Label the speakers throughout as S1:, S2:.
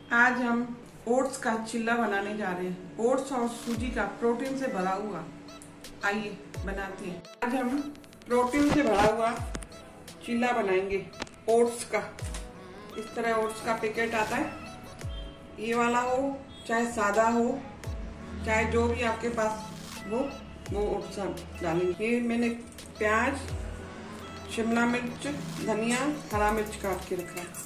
S1: आज हम ओट्स का चिल्ला बनाने जा रहे हैं। ओट्स और सूजी का प्रोटीन से भरा हुआ। आइए बनाते हैं। आज हम प्रोटीन से भरा हुआ चिल्ला बनाएंगे ओट्स का। इस तरह ओट्स का पैकेट आता है, ये वाला हो चाहे सादा हो, चाहे जो भी आपके पास हो वो ओट्स डालेंगे। ये मैंने प्याज, शिमला मिर्च, धनिया, हरा मिर्च काट के रखा है।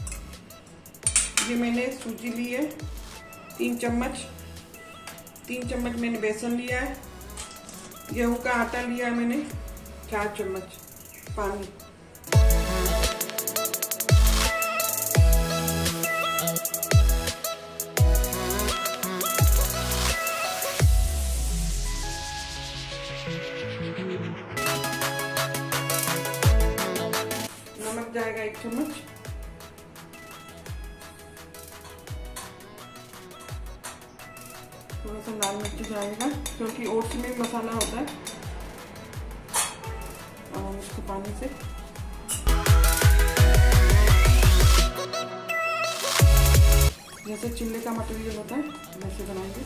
S1: ये मैंने सूजी ली है 3 चम्मच। 3 चम्मच मैंने बेसन लिया है। गेहूं का आटा लिया है मैंने 4 चम्मच। पानी, नमक जाएगा 1 चम्मच। थोड़ा सा लाल मिर्च जाएगा क्योंकि ओट्स में भी मसाला होता है। और हम इसको पानी से जैसे चिल्ले का मटेरियल होता है वैसे बनाएंगे।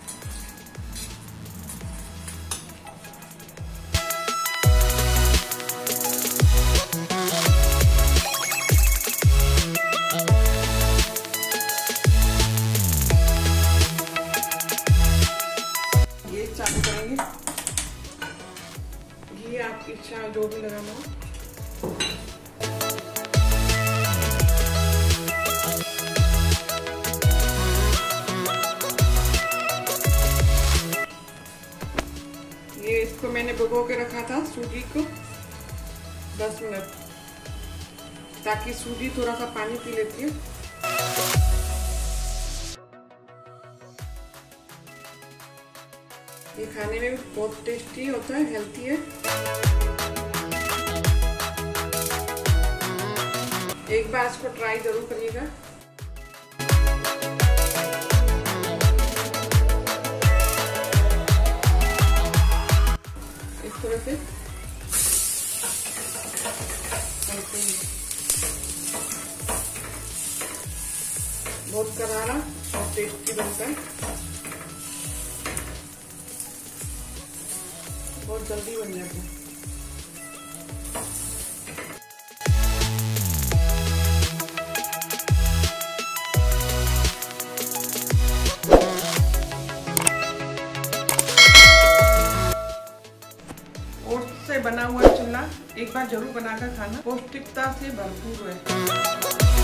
S1: चालू करेंगे। ये आपकी इच्छा जो भी लगाना हो। ये इसको मैंने भिगो के रखा था सूजी को 10 मिनट, ताकि सूजी थोड़ा सा पानी पी लेती है। ये खाने में भी बहुत टेस्टी होता है, हेल्थी है। एक बार इसको ट्राई जरूर करिएगा। इस तरह से बहुत करारा और टेस्टी बनता है। बहुत जल्दी बन जाता है। ओट्स से बना हुआ चिल्ला एक बार जरूर बनाकर खाना, पौष्टिकता से भरपूर है।